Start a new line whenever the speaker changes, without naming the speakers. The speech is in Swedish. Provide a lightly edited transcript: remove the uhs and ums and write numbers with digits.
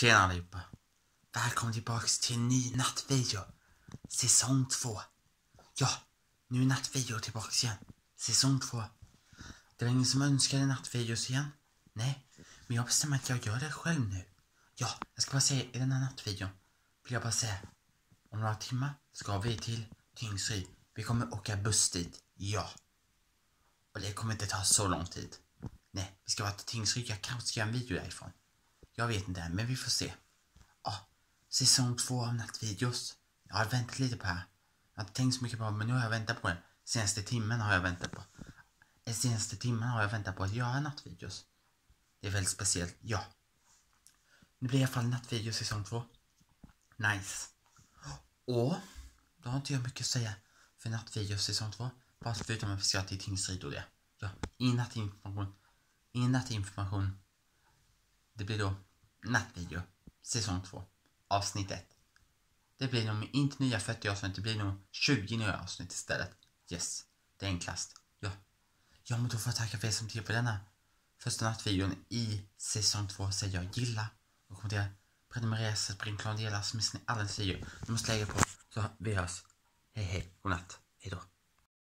Tjena allihopa. Välkommen tillbaka till en ny nattvideo. Säsong 2. Ja, nu är nattvideo tillbaka igen. Säsong 2. Det var ingen som önskade nattvideos igen. Nej, men jag bestämmer att jag gör det själv nu. Ja, jag ska bara säga i den här nattvideon. Vill jag bara säga. Om några timmar ska vi till Tingsryd. Vi kommer åka buss dit. Ja. Och det kommer inte ta så lång tid. Nej, vi ska vara till Tingsryd. Jag kanske ska göra en video därifrån. Jag vet inte, men vi får se. Ja, säsong 2 av nattvideos. Jag har väntat lite på det här. Jag har inte tänkt så mycket på det, men nu har jag väntat på det. Senaste timmen har jag väntat på att göra nattvideos. Det är väldigt speciellt, ja. Nu blir i alla fall nattvideos säsong 2. Nice. Och då har inte jag mycket att säga för nattvideos säsong 2. Bara förutom att vi ska till Tingsryd och det. Ja, nattinformation. Det blir då nattvideo, säsong 2, avsnitt 1. Det blir nog inte nya 40 avsnitt, det blir nog 20 nya avsnitt istället. Yes, det är enklast. Ja, men då får jag tacka för er som tittar på denna första nattvideon i säsong 2. Så jag gillar och kommentera, prenumerera, spring, dela, så missar ni alla videor. Nu måste lägga på, så vi hörs. Hej, godnatt, hejdå.